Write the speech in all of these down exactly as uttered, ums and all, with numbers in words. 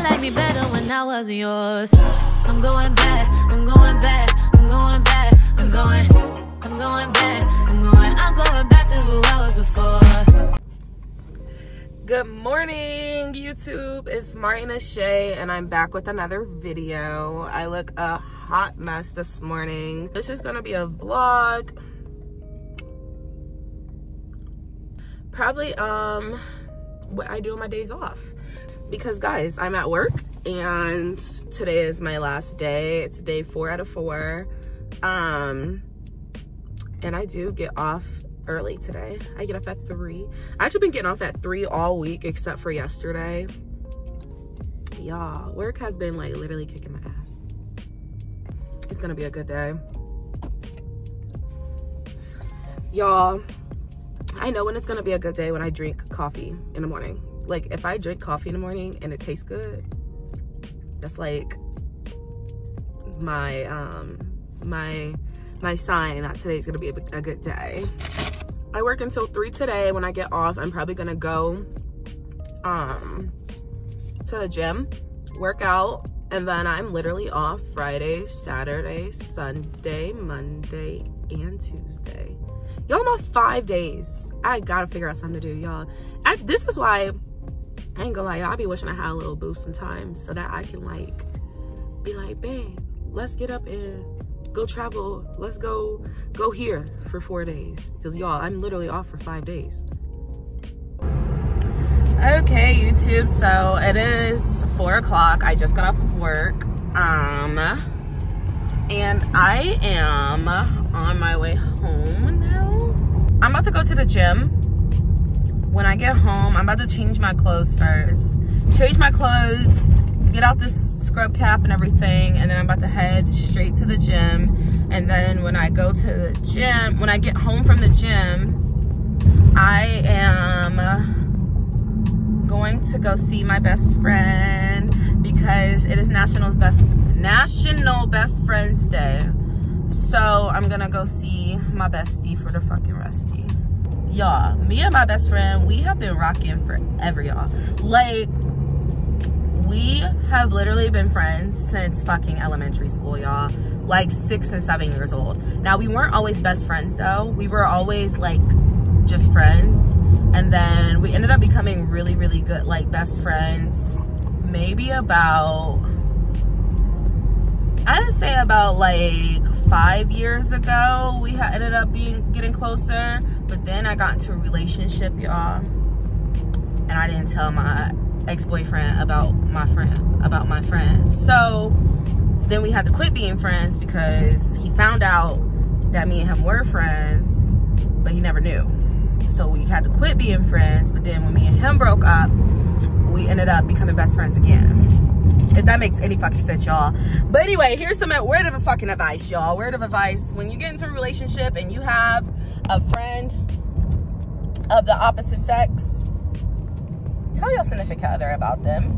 like me better when I wasn't yours. I'm going back, I'm going back, I'm going back, I'm going, I'm going back, I'm going, I'm going back to who I was before. Good morning, YouTube. It's Martina Shay, and I'm back with another video. I look a hot mess this morning. This is gonna be a vlog. Probably um what I do on my days off. Because guys, I'm at work and today is my last day. It's day four out of four. Um, and I do get off early today. I get off at three. I actually been getting off at three all week except for yesterday. Y'all, work has been like literally kicking my ass. It's gonna be a good day. Y'all, I know when it's gonna be a good day when I drink coffee in the morning. Like if I drink coffee in the morning and it tastes good, that's like my um my my sign that today's gonna be a, a good day. I work until three today. When I get off, I'm probably gonna go um to the gym, work out, and then I'm literally off Friday, Saturday, Sunday, Monday, and Tuesday. Y'all, I'm off five days. I gotta figure out something to do, y'all. This is why I ain't gonna lie, I be wishing I had a little boost in time so that I can like be like, babe, let's get up and go travel. Let's go go here for four days. Because y'all, I'm literally off for five days. Okay, YouTube, so it is four o'clock. I just got off of work. Um, and I am on my way home now. I'm about to go to the gym. When I get home, I'm about to change my clothes first. Change my clothes, get out this scrub cap and everything, and then I'm about to head straight to the gym. And then when I go to the gym, when I get home from the gym, I am going to go see my best friend because it is National's best National Best Friends Day. So I'm gonna go see my bestie for the fucking resty. Y'all, me and my best friend, we have been rocking forever, y'all. Like, we have literally been friends since fucking elementary school, y'all. Like six and seven years old. Now, we weren't always best friends though. We were always like just friends. And then we ended up becoming really, really good like best friends. Maybe about, I'd say about like five years ago, we had ended up being getting closer. But then I got into a relationship, y'all, and I didn't tell my ex-boyfriend about my friend, about my friend. So then we had to quit being friends because he found out that me and him were friends, but he never knew. So we had to quit being friends, but then when me and him broke up, we ended up becoming best friends again. If that makes any fucking sense, y'all. But anyway, here's some word of a fucking advice, y'all. Word of advice. When you get into a relationship and you have a friend of the opposite sex, tell your significant other about them.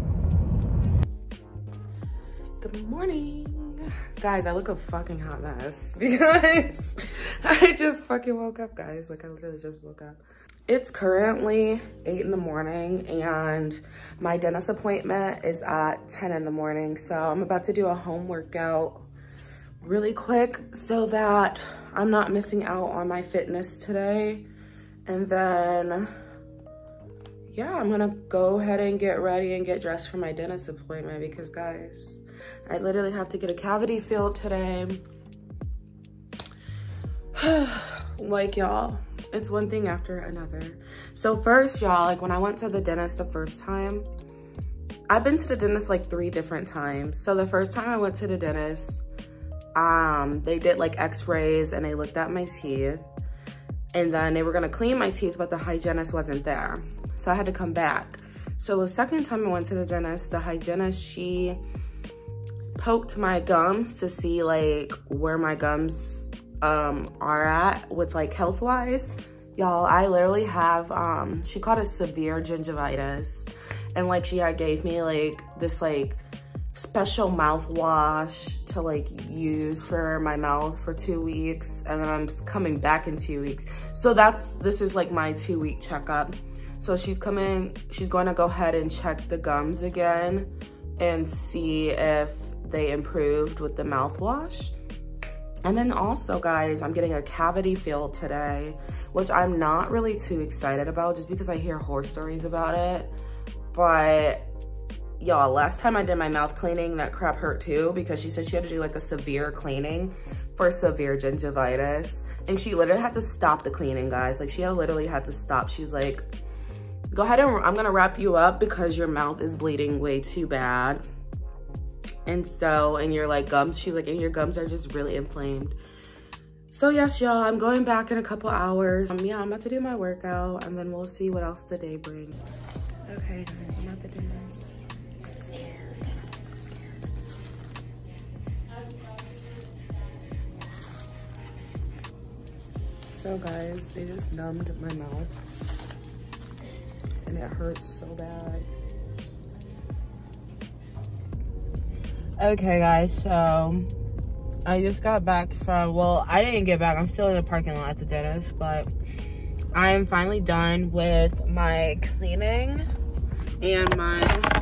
Good morning. Guys, I look a fucking hot mess because I just fucking woke up, guys. Like, I literally just woke up. It's currently eight in the morning and my dentist appointment is at ten in the morning. So I'm about to do a home workout really quick so that I'm not missing out on my fitness today. And then, yeah, I'm gonna go ahead and get ready and get dressed for my dentist appointment because guys, I literally have to get a cavity filled today. Like y'all, it's one thing after another. So first, y'all, like when I went to the dentist the first time, I've been to the dentist like three different times. So the first time I went to the dentist, um, they did like x-rays and they looked at my teeth. And then they were gonna clean my teeth, but the hygienist wasn't there. So I had to come back. So the second time I went to the dentist, the hygienist, she poked my gums to see like where my gums um are at with like health wise. Y'all, I literally have um she called it severe gingivitis, and like she had gave me like this like special mouthwash to like use for my mouth for two weeks, and then I'm coming back in two weeks. So that's this is like my two week checkup. So she's coming, she's going to go ahead and check the gums again and see if they improved with the mouthwash. And then also, guys, I'm getting a cavity fill today, which I'm not really too excited about just because I hear horror stories about it. But y'all, last time I did my mouth cleaning, that crap hurt too, because she said she had to do like a severe cleaning for severe gingivitis. And she literally had to stop the cleaning, guys. Like, she had literally had to stop. She's like, go ahead and I'm gonna wrap you up because your mouth is bleeding way too bad. And so, and your like gums, she's like, and your gums are just really inflamed. So yes, y'all, I'm going back in a couple hours. Um, yeah, I'm about to do my workout and then we'll see what else the day brings. Okay, guys, I'm about to do this. I'm scared. I'm so scared. So guys, they just numbed my mouth and it hurts so bad. Okay guys, so I just got back from, well, I didn't get back. I'm still in the parking lot at the dentist, but I am finally done with my cleaning and my,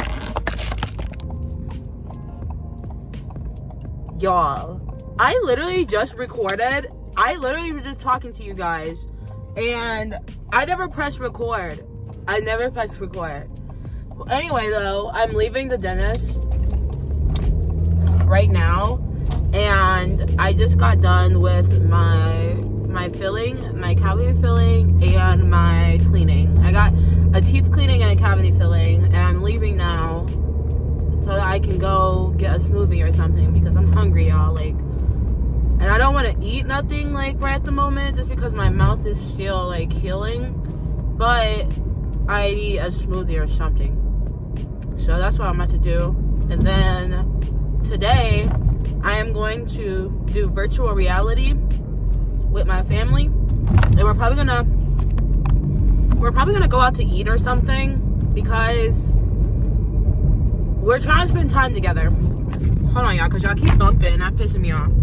y'all, I literally just recorded. I literally was just talking to you guys and I never pressed record. I never pressed record. Anyway though, I'm leaving the dentist right now and I just got done with my my filling, my cavity filling and my cleaning. I got a teeth cleaning and a cavity filling and I'm leaving now so that I can go get a smoothie or something because I'm hungry, y'all. Like, and I don't want to eat nothing like right at the moment just because my mouth is still like healing, but I need a smoothie or something. So that's what I'm about to do. And then today, I am going to do virtual reality with my family, and we're probably gonna we're probably gonna go out to eat or something because we're trying to spend time together. Hold on, y'all, because y'all keep bumping and that pissing me off.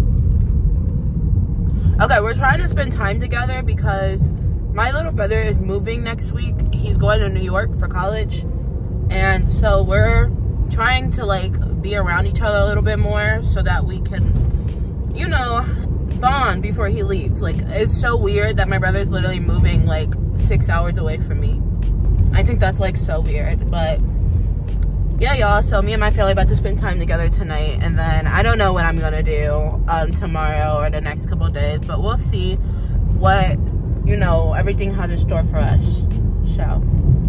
Okay, we're trying to spend time together because my little brother is moving next week. He's going to New York for college, and so we're trying to like be around each other a little bit more so that we can, you know, bond before he leaves. Like, it's so weird that my brother's literally moving like six hours away from me. I think that's like so weird, but yeah, y'all, so me and my family about to spend time together tonight, and then I don't know what I'm gonna do um tomorrow or the next couple of days, but we'll see what, you know, everything has in store for us. So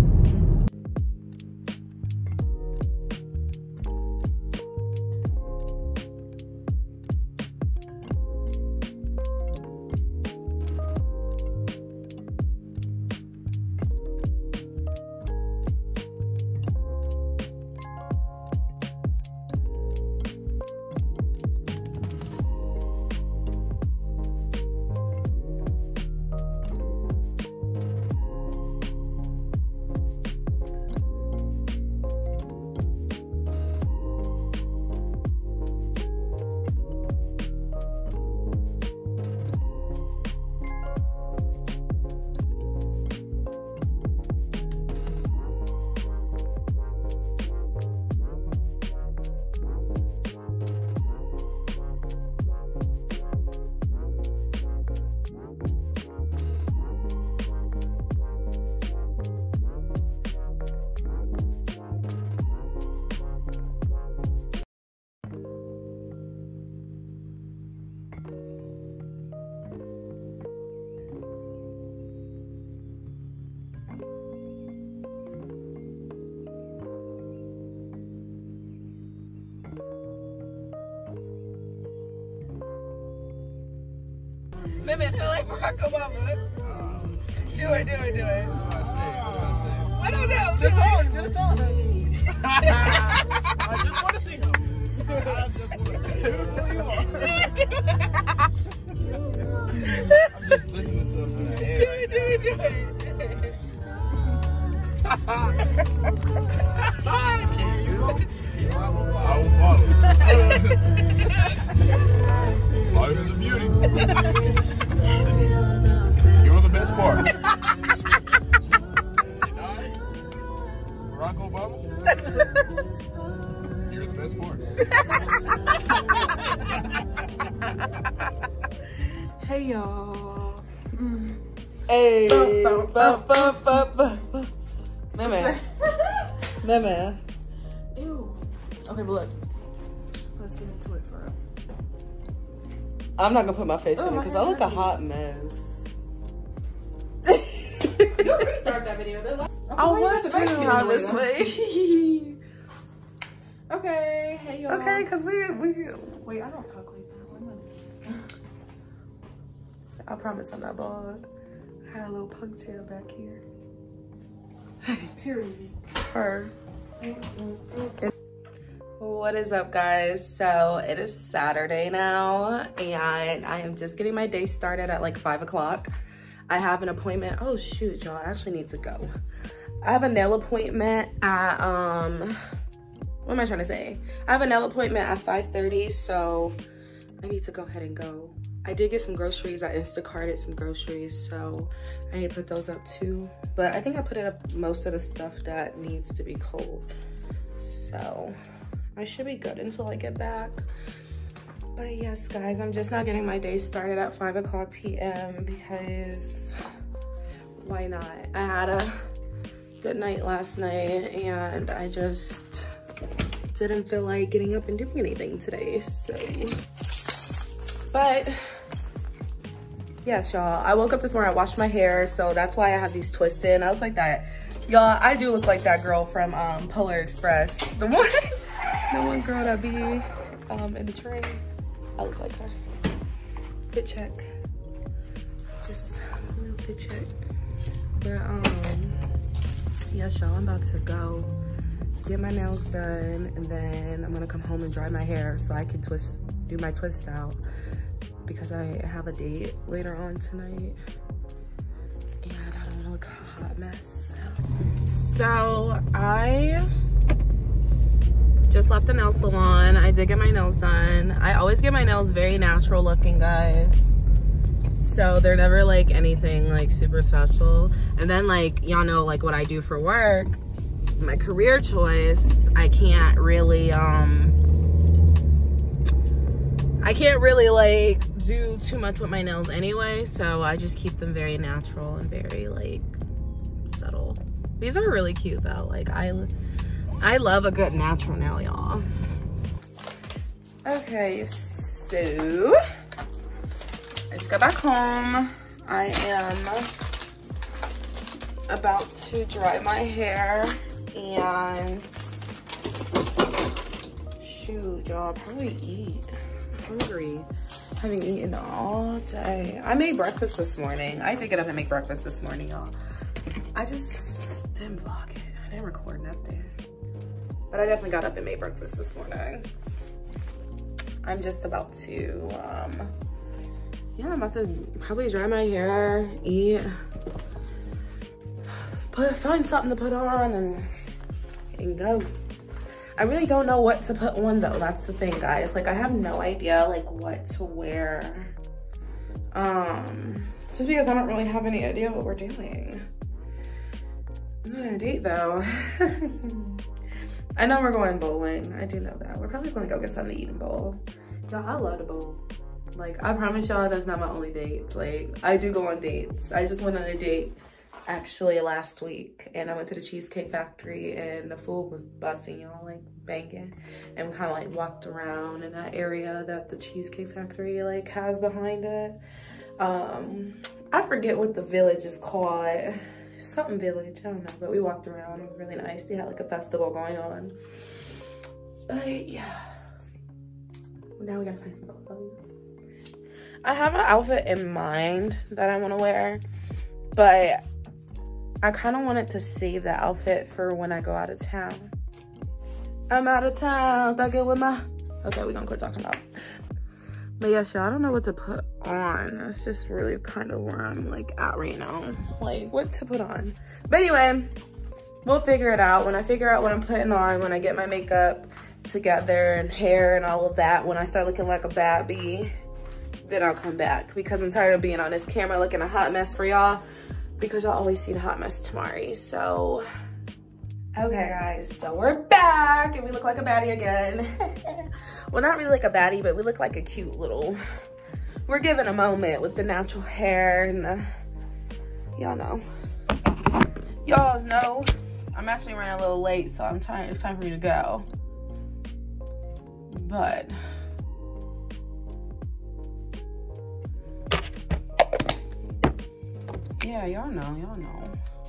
Maybe it sound like Barack Obama. Do it, do it, do it. I don't know. Just on, just on. I just want to see him. I just want to see him. I'm just listening to him in the air. Do it, do it, do it. Can you? I will follow. Life is a beauty. You're the best part. Hey y'all. Mm. Hey. Bum, bum, Bum, bum, bum, bum. My man. My man. Ew. Okay, but look. Let's get into it for real. I'm not gonna put my face Oh, in it my because I hair look a dirty. hot mess. You'll restart that video. They're like, okay, I why you was got the turning face around getting this in the way. Okay, hey y'all. Okay, because we, we, Wait, I don't talk like that. What am I doing? I promise I'm not bald. I had a little ponytail back here. Period. Her. What is up, guys? So it is Saturday now, and I am just getting my day started at like five o'clock. I have an appointment. Oh shoot, y'all, I actually need to go. I have a nail appointment at, um, what am I trying to say? I have a nail appointment at five thirty, so I need to go ahead and go. I did get some groceries. I Instacarted some groceries, so I need to put those up too. But I think I put it up most of the stuff that needs to be cold. So I should be good until I get back. But yes, guys, I'm just now getting my day started at five o'clock p m because why not? I had a good night last night and I just didn't feel like getting up and doing anything today, so. But yes, y'all, I woke up this morning, I washed my hair, so that's why I have these twisted. And I look like that. Y'all, I do look like that girl from um, Polar Express. The one, the one girl that be um, in the train. I look like her. Fit check. Just a little fit check. But um, yes, y'all, I'm about to go get my nails done, and then I'm gonna come home and dry my hair so I can twist, do my twist out, because I have a date later on tonight and I don't wanna look a hot mess. So I just left the nail salon. I did get my nails done. I always get my nails very natural looking, guys. So they're never like anything like super special. And then like, y'all know like what I do for work, my career choice, I can't really, um, I can't really like do too much with my nails anyway. So I just keep them very natural and very like subtle. These are really cute though. Like I, I love a good natural nail, y'all. Okay, so I just got back home. I am about to dry my hair and shoot, y'all, probably eat. I'm hungry. I haven't eaten all day. I made breakfast this morning. I did get up and make breakfast this morning, y'all. I just didn't vlog it. I didn't record nothing. But I definitely got up and made breakfast this morning. I'm just about to, um, yeah, I'm about to probably dry my hair, eat, put, find something to put on and, and go. I really don't know what to put on though. That's the thing, guys. Like I have no idea like what to wear. Um, just because I don't really have any idea what we're doing. I'm not on a date though. I know we're going bowling. I do know that. We're probably just gonna go get something to eat and bowl. Y'all, I love to bowl. Like, I promise y'all that's not my only date. Like, I do go on dates. I just went on a date actually last week, and I went to the Cheesecake Factory and the food was busting, y'all, like banging. And we kind of like walked around in that area that the Cheesecake Factory like has behind it. Um, I forget what the village is called. Something village, I don't know, but we walked around. It was really nice. They had like a festival going on. But yeah, now we gotta find some clothes. I have an outfit in mind that I want to wear, but I kind of wanted to save that outfit for when I go out of town. I'm out of town, back in with my, okay, we're gonna quit talking about. But yeah, y'all, I don't know what to put on. That's just really kind of where I'm like at right now. Like what to put on. But anyway, we'll figure it out. When I figure out what I'm putting on, when I get my makeup together and hair and all of that, when I start looking like a bad bee, then I'll come back. Because I'm tired of being on this camera looking a hot mess for y'all. Because y'all always see the hot mess tomorrow. So Okay guys, so we're back and we look like a baddie again. Well, not really like a baddie, but we look like a cute little, we're giving a moment with the natural hair and the, y'all know. Y'all know, I'm actually running a little late, so I'm trying, it's time for me to go. But, yeah, y'all know, y'all know.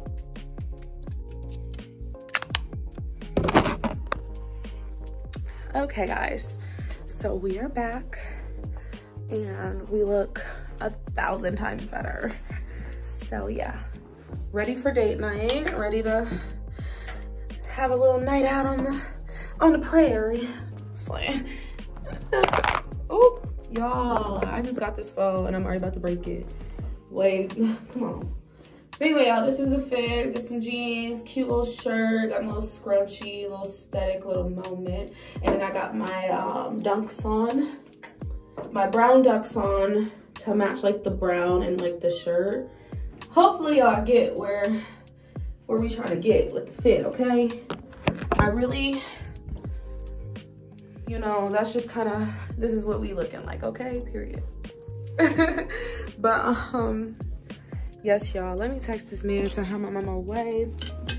Okay guys, so we are back and we look a thousand times better. So yeah, ready for date night, ready to have a little night out on the on the prairie. Just playing. Oh, y'all, I just got this phone and I'm already about to break it. Wait, come on. But anyway, y'all, this is a fit, just some jeans, cute little shirt, got my little scrunchy, little aesthetic little moment. And then I got my um, dunks on, my brown ducks on to match like the brown and like the shirt. Hopefully y'all get where, where we trying to get with the fit, okay? I really, you know, that's just kind of, this is what we looking like, okay, period. But, um, yes, y'all, let me text this man to him I'm on my way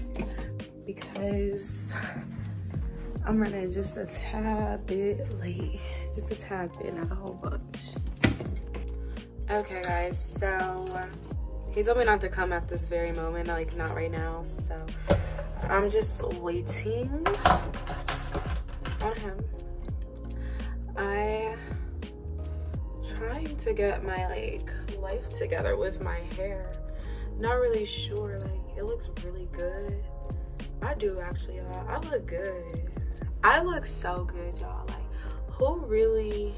because I'm running just a tad bit late. Just a tad bit, not a whole bunch. Okay, guys, so he told me not to come at this very moment, like not right now, so I'm just waiting on him. I trying to get my like life together with my hair. Not really sure, like it looks really good. I do actually, y'all. I look good. I look so good, y'all. Like who really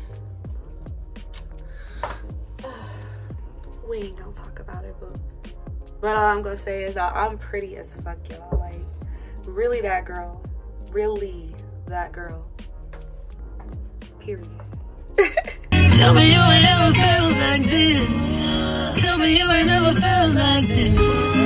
we ain't gonna talk about it, but but all I'm gonna say is that I'm pretty as fuck, y'all. Like really that girl. Really that girl. Period. Tell me you ain't never felt like this. Tell me you ain't never felt like this.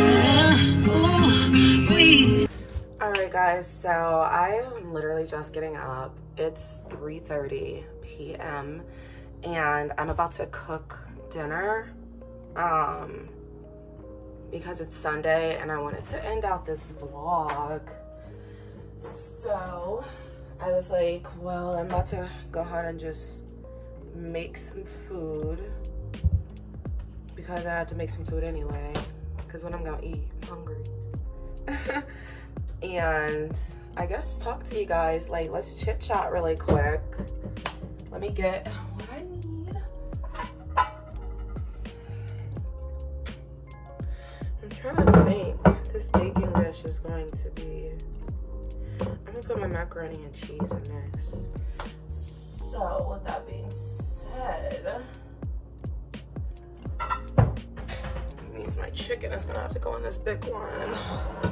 Ooh, we. All right, guys. So I am literally just getting up. It's three thirty p m and I'm about to cook dinner, um, because it's Sunday and I wanted to end out this vlog. So I was like, well, I'm about to go ahead and just make some food because I have to make some food anyway because when I'm gonna eat, I'm hungry. And I guess talk to you guys, like let's chit chat really quick. Let me get what I need. I'm trying to think. This baking dish is going to be, I'm gonna put my macaroni and cheese in this. So with that being said, it means my chicken is gonna have to go in this big one.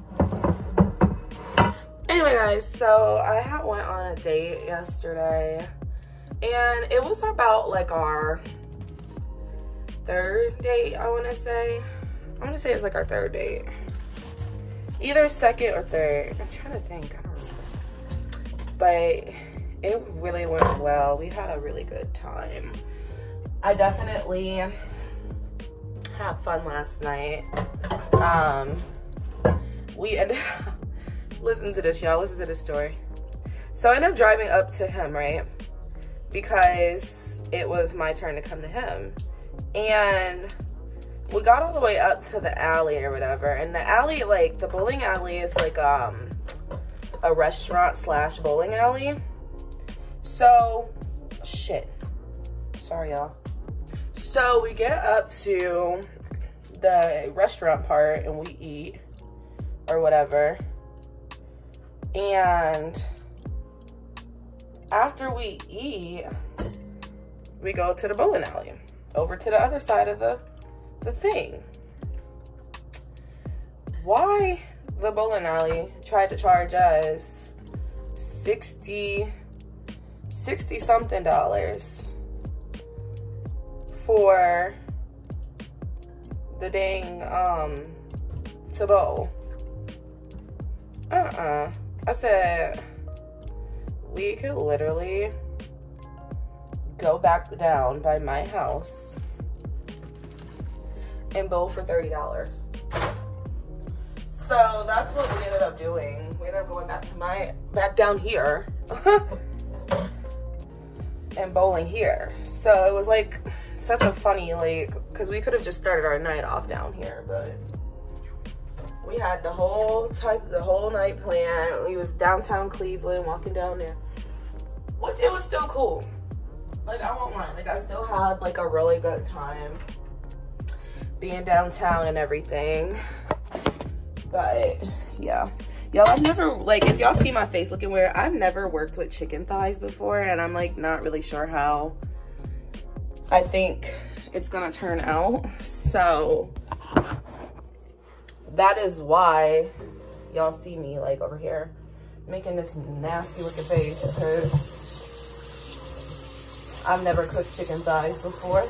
Anyway, guys, so I had went on a date yesterday, and it was about like our third date. I want to say, I want to say it's like our third date, either second or third. I'm trying to think. I don't know, but it really went well. We had a really good time. I definitely had fun last night. Um, we ended up, listen to this, y'all. Listen to this story. So I ended up driving up to him, right? Because it was my turn to come to him. And we got all the way up to the alley or whatever. And the alley, like, the bowling alley is like um, a restaurant slash bowling alley. So, shit. Sorry, y'all. So we get up to the restaurant part and we eat or whatever. And after we eat, we go to the bowling alley, over to the other side of the, the thing. Why the bowling alley tried to charge us sixty, sixty something dollars for the dang, um, to bowl. Uh-uh. I said, we could literally go back down by my house and bowl for thirty dollars. So that's what we ended up doing. We ended up going back to my, back down here and bowling here. So it was like such a funny, like, cause we could have just started our night off down here, but we had the whole type, the whole night planned. We was downtown Cleveland, walking down there, which it was still cool. Like, I won't lie, like I still had like a really good time being downtown and everything. But yeah, y'all, I've never, like, if y'all see my face looking weird, I've never worked with chicken thighs before, and I'm like not really sure how I think it's gonna turn out. So that is why y'all see me like over here making this nasty looking face, because I've never cooked chicken thighs before.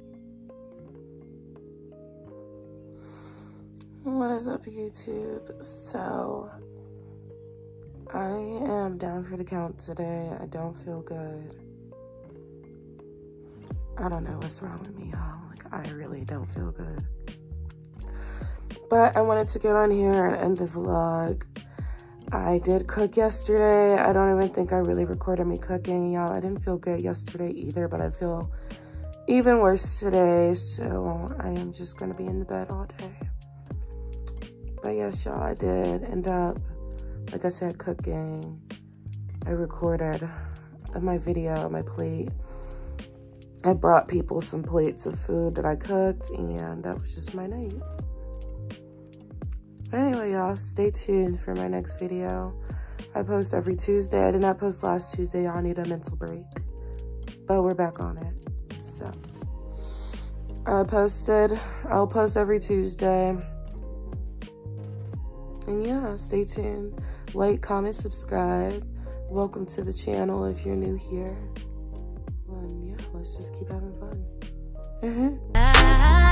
What is up, YouTube? So I am down for the count today. I don't feel good. I don't know what's wrong with me, y'all. Like, I really don't feel good. But I wanted to get on here and end the vlog. I did cook yesterday. I don't even think I really recorded me cooking, y'all. I didn't feel good yesterday either, but I feel even worse today. So I am just gonna be in the bed all day. But yes, y'all, I did end up, like I said, cooking. I recorded my video, my plate. I brought people some plates of food that I cooked, and that was just my night. But anyway, y'all, stay tuned for my next video. I post every Tuesday. I did not post last Tuesday. Y'all need a mental break. But we're back on it. So, I posted, I'll post every Tuesday. And yeah, stay tuned. Like, comment, subscribe. Welcome to the channel if you're new here. And yeah, let's just keep having fun. Mm-hmm.